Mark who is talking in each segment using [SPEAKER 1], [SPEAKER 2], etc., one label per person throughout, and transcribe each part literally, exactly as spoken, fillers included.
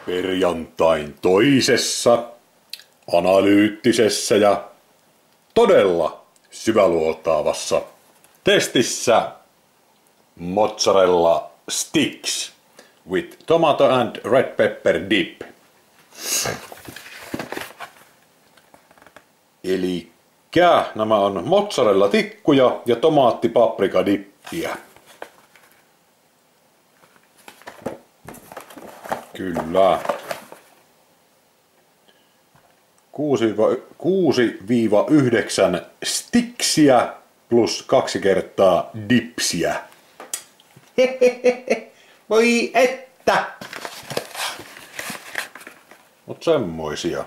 [SPEAKER 1] Perjantain toisessa analyyttisessä ja todella syväluotaavassa testissä mozzarella sticks with tomato and red pepper dip. Elikkä nämä on mozzarella tikkuja ja tomaatti paprika dippiä. Kyllä. kuusi yhdeksän sticksiä plus kaksi kertaa dipsiä. Voi että! Mut semmoisia.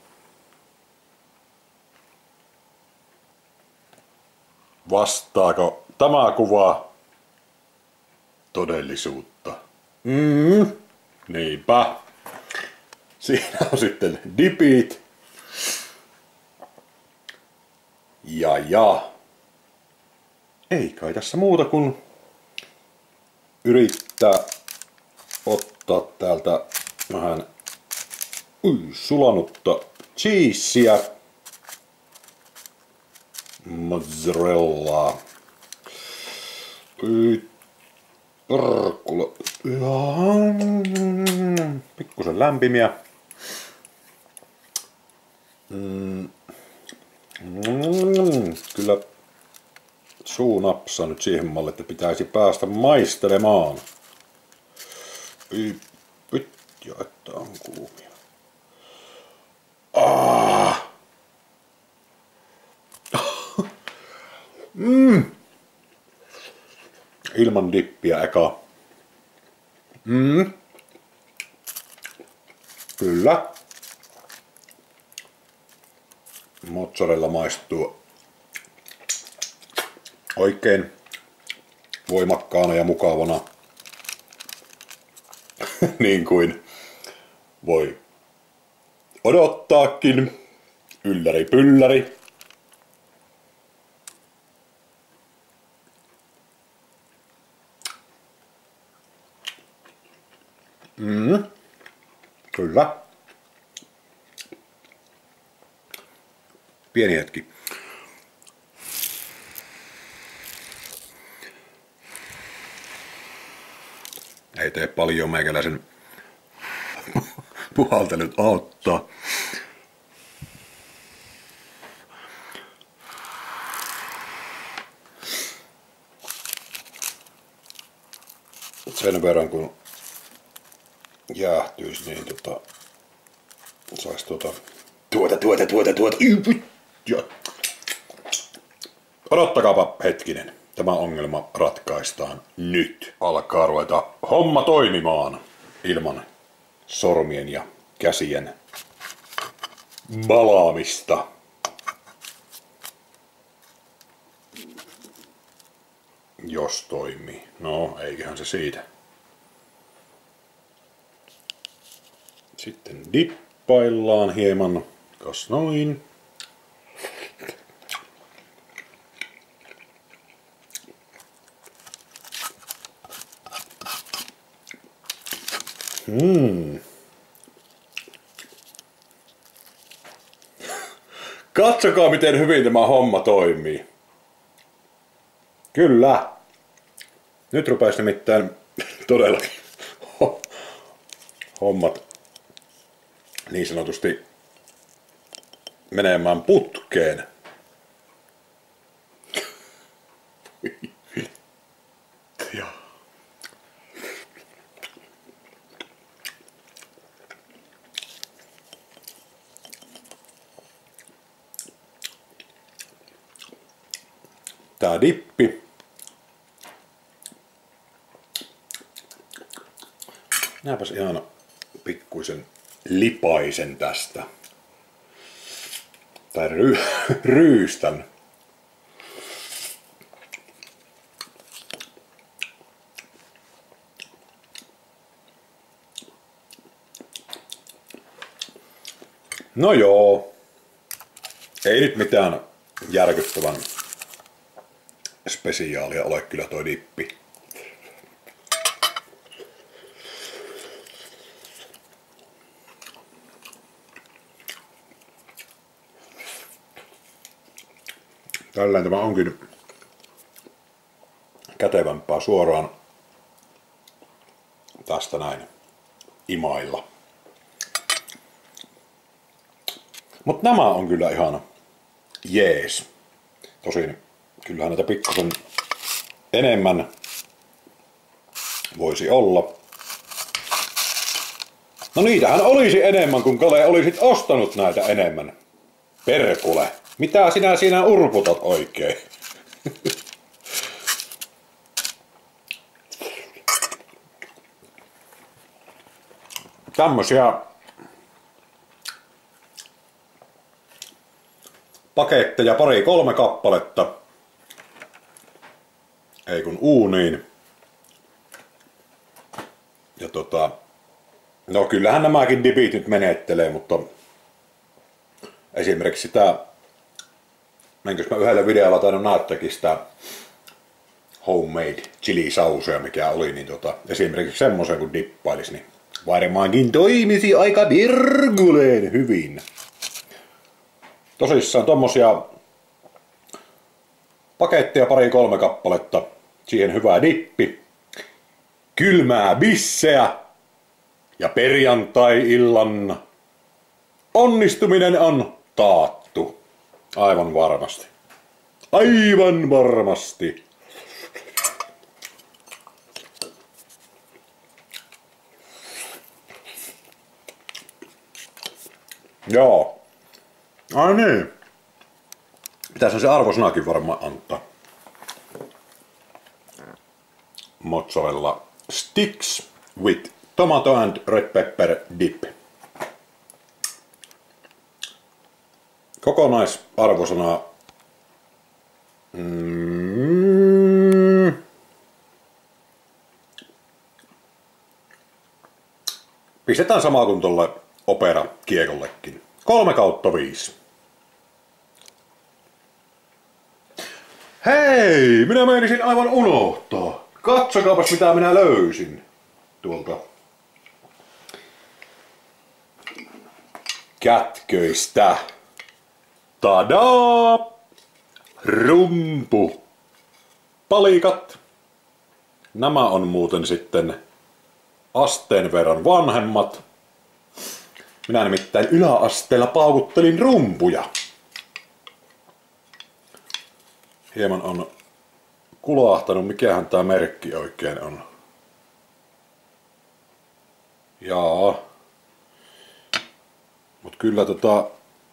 [SPEAKER 1] Vastaako tämä kuva todellisuutta? Mm, niinpä. Siinä on sitten dipit. Ja ja. Ei kai tässä muuta kuin yrittää ottaa täältä vähän ui, sulanutta cheeseä. Mozzarellaa. Perkkula. Pikkusen lämpimiä. Mm. Mm. Kyllä suu napsaa nyt siihen malliin, että pitäisi päästä maistelemaan. Pitkä, että on kuumia. Ah. Mm. Ilman dippiä eka. Mm. Kyllä. Mozzarella maistuu oikein voimakkaana ja mukavana. Niin kuin voi odottaakin. Ylläri pylläri. Mm. Kyllä. Pieni hetki. Ei tee paljon meikäläisen puhaltelut auttaa. Sen verran kun jäähtyisi, niin tota sais tuota tuota tuota tuota tuota ja. Odottakaapa hetkinen. Tämä ongelma ratkaistaan nyt. Alkaa ruveta homma toimimaan ilman sormien ja käsien balaamista. Jos toimii. No, eiköhän se siitä. Sitten dippaillaan hieman. Kas noin. Hmm. Katsokaa miten hyvin tämä homma toimii. Kyllä. Nyt rupeisi nimittäin todellakin hommat niin sanotusti menemään putkeen. Ja. Tää dippi. Näinpäs ihan pikkuisen lipaisen tästä. Tai ry ryystän. No joo. Ei nyt mitään järkyttävän spesiaalia ole kyllä toi dippi. Tällään tämä onkin kätevämpää suoraan tästä näin imailla. Mut nämä on kyllä ihan jees. Tosin kyllähän näitä pikkusen enemmän voisi olla. No niitähän olisi enemmän, kun Kale olisit ostanut näitä enemmän. Perkule. Mitä sinä siinä urputat oikein? Tämmösiä paketteja pari kolme kappaletta. Ei kun uuniin. Ja tota... No kyllähän nämäkin dipit nyt menettelee, mutta... Esimerkiksi sitä... Menkös mä yhdellä videolla tainnut näyttääkin sitä... Homemade chili sausea, mikä oli, niin tota... Esimerkiksi semmoisen kun dippailis, niin... Varmaankin toimisi aika virguleen hyvin. Tosissaan tommosia... Paketteja pari kolme kappaletta. Siihen hyvää dippi. Kylmää bisseä. Ja perjantai-illan onnistuminen on taattu. Aivan varmasti. Aivan varmasti. Joo. Ai niin. Pitäisi se arvosanakin varmaan antaa. Mozzarella sticks with tomato and red pepper dip. Kokonaisarvosana mm, pistetään sama kuin tolle opera kiekollekin. Kolme kautta viisi. Hei, minä meinasin aivan unohtaa. Katsokaapas mitä minä löysin tuolta kätköistä. Tadaa! Rumpu. Palikat. Nämä on muuten sitten asteen verran vanhemmat. Minä nimittäin yläasteella paukuttelin rumpuja. Hieman on kulahtanut, mikähän tää merkki oikein on. Jaa. Mut kyllä tota...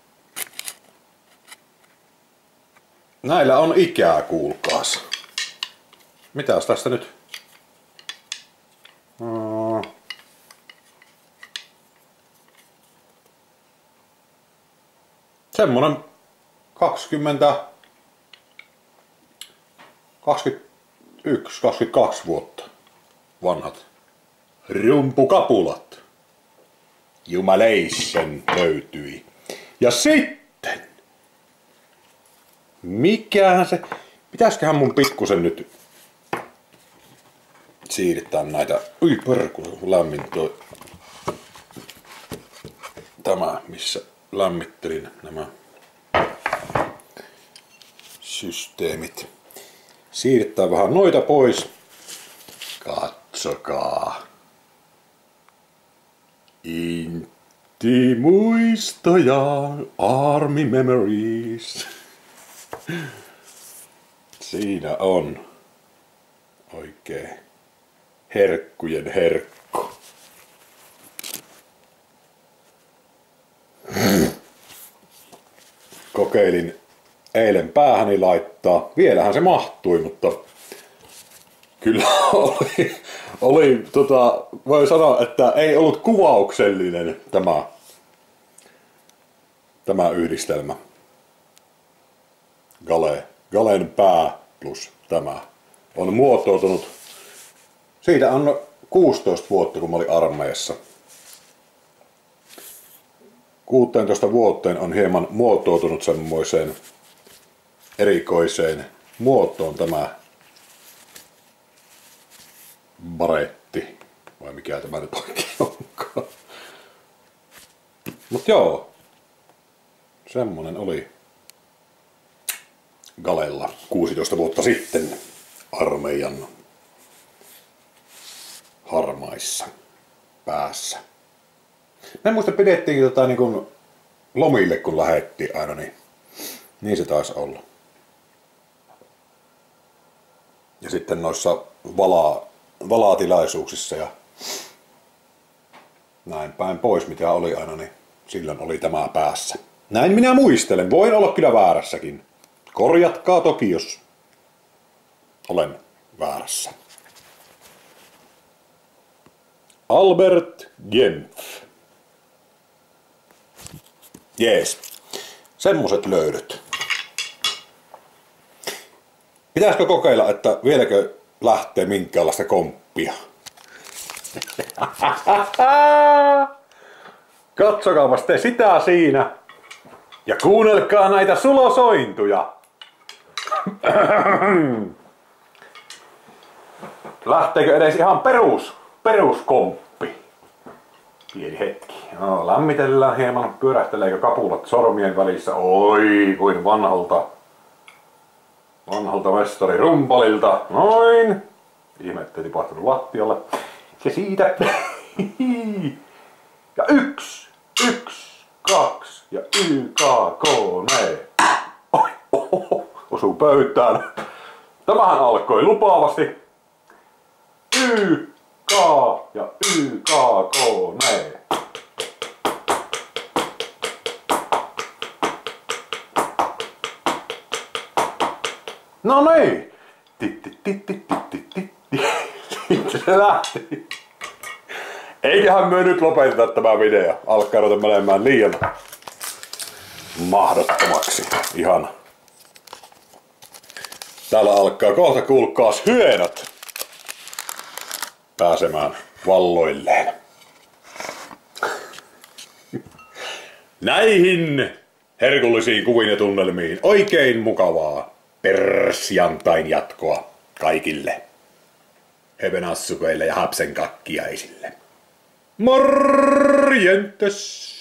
[SPEAKER 1] Näillä on ikää, kuulkaas. Mitäs tästä nyt? Hmm. Semmonen kaksikymmentä... kaksikymmentäyksi kaksikymmentäkaksi vuotta vanhat rumpukapulat. Jumaleisen löytyi. Ja sitten... Mikähän se... Pitäisköhän mun pikkusen nyt siirtää näitä... Ui perkule, lämmin toi... Tämä, missä lämmittelin nämä systeemit. Siirtää vähän noita pois. Katsokaa. Intimuistoja, Army Memories. Siinä on oikein herkkujen herkku. Kokeilin eilen päähäni laittaa. Vielähän se mahtui, mutta kyllä oli, oli tota, voi sanoa, että ei ollut kuvauksellinen tämä, tämä yhdistelmä. Gale, Galen pää plus tämä on muotoutunut. Siitä on kuusitoista vuotta, kun mä olin armeijassa. kuusitoista vuoteen on hieman muotoutunut semmoiseen erikoiseen muotoon tämä baretti, vai mikä tämä nyt oikein onkaan. Mut joo, semmonen oli Galella kuusitoista vuotta sitten armeijan harmaissa päässä. Mä en muista, pidettiinkin tota niin kuin lomille kun lähettiin aina, niin, niin se taisi olla. Ja sitten noissa valaa, valaatilaisuuksissa ja näin päin pois, mitä oli aina, niin silloin oli tämä päässä. Näin minä muistelen. Voin olla kyllä väärässäkin. Korjatkaa toki, jos olen väärässä. Albert Genf. Jees. Semmoset löydöt. Pitäisikö kokeilla, että vieläkö lähtee minkäänlaista komppia? Katsokaapas te sitä siinä. Ja kuunnelkaa näitä sulosointuja. Lähteekö edes ihan perus, peruskomppi? Pieni hetki. No, lämmitellään hieman. Pyörähteleekö kapulat sormien välissä? Oi, kuin vanhalta. Vanhalta mestari rumpalilta. Noin. Ihme, ettei tipahtunut lattialle. Ja siitä. Ja yksi, yksi, kaksi ja Y, K, K, ne. Oi, oho, osuu pöytään. Tämähän alkoi lupaavasti. Y, K ja Y, K, K, ne. No niin. Sitten se lähti. Eiköhän me nyt lopeteta tämä video. Alkaa ruveta menemään liian mahdottomaksi. Ihan. Täällä alkaa kohta, kuulkaas, hyönät pääsemään valloilleen. Näihin herkullisiin kuviin ja tunnelmiin oikein mukavaa persiantain jatkoa kaikille hevenassukeille ja hapsenkakkiaisille. Morjentes!